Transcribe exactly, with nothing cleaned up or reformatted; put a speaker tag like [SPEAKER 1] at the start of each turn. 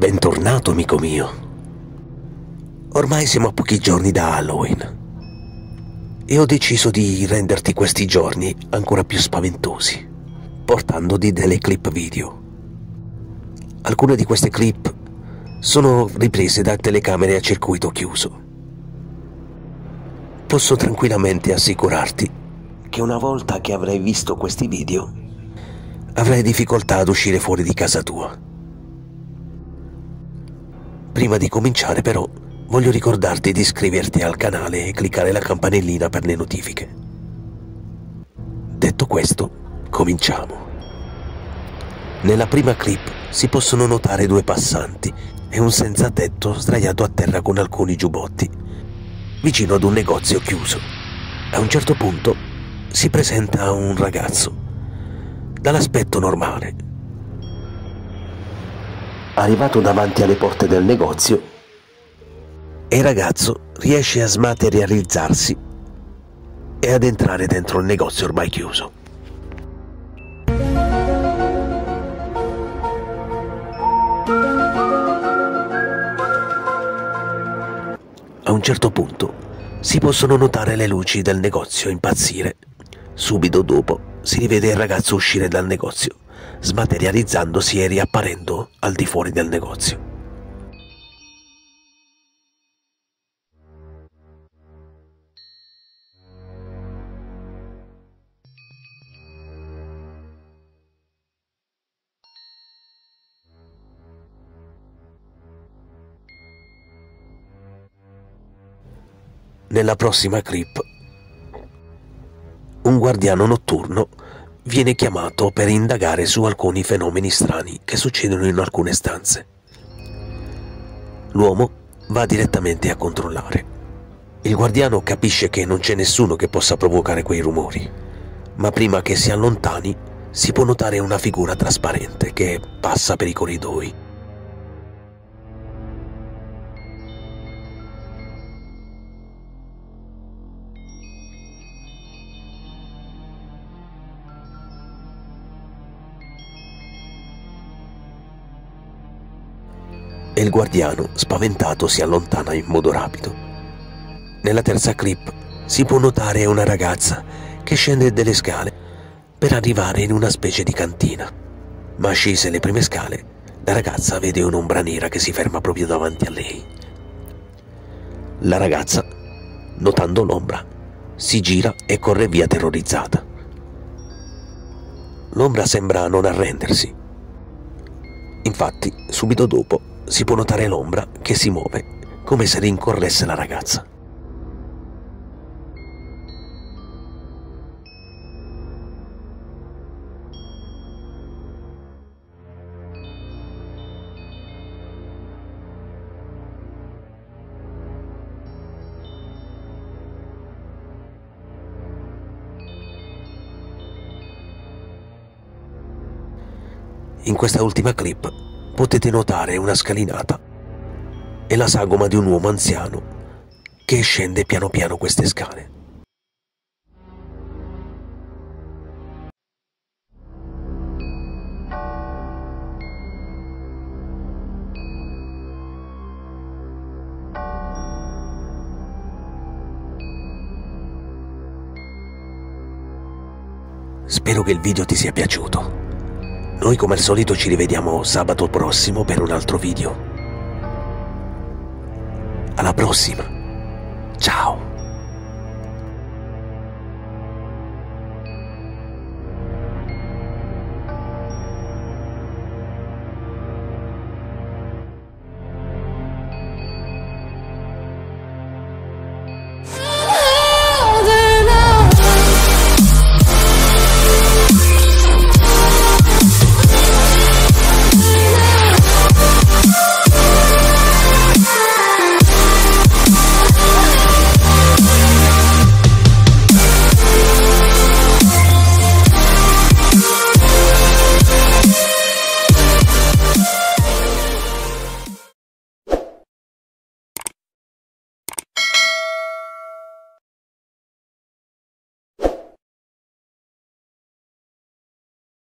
[SPEAKER 1] Bentornato, amico mio. Ormai siamo a pochi giorni da Halloween e ho deciso di renderti questi giorni ancora più spaventosi, portandoti delle clip video. Alcune di queste clip sono riprese da telecamere a circuito chiuso. Posso tranquillamente assicurarti che una volta che avrai visto questi video avrai difficoltà ad uscire fuori di casa tua. Prima di cominciare però voglio ricordarti di iscriverti al canale e cliccare la campanellina per le notifiche. Detto questo, cominciamo. Nella prima clip si possono notare due passanti e un senza tetto sdraiato a terra con alcuni giubbotti, vicino ad un negozio chiuso. A un certo punto si presenta un ragazzo, dall'aspetto normale. Arrivato davanti alle porte del negozio, il ragazzo riesce a smaterializzarsi e ad entrare dentro il negozio ormai chiuso. A un certo punto si possono notare le luci del negozio impazzire. Subito dopo si rivede il ragazzo uscire dal negozio, smaterializzandosi e riapparendo al di fuori del negozio. Nella prossima clip, un guardiano notturno viene chiamato per indagare su alcuni fenomeni strani che succedono in alcune stanze. L'uomo va direttamente a controllare. Il guardiano capisce che non c'è nessuno che possa provocare quei rumori, ma prima che si allontani si può notare una figura trasparente che passa per i corridoi. E il guardiano, spaventato, si allontana in modo rapido. Nella terza clip si può notare una ragazza che scende delle scale per arrivare in una specie di cantina. Ma scese le prime scale, la ragazza vede un'ombra nera che si ferma proprio davanti a lei. La ragazza, notando l'ombra, si gira e corre via terrorizzata. L'ombra sembra non arrendersi. Infatti, subito dopo, si può notare l'ombra che si muove come se rincorresse la ragazza. In questa ultima clip potete notare una scalinata e la sagoma di un uomo anziano che scende piano piano queste scale. Spero che il video ti sia piaciuto. Noi come al solito ci rivediamo sabato prossimo per un altro video. Alla prossima!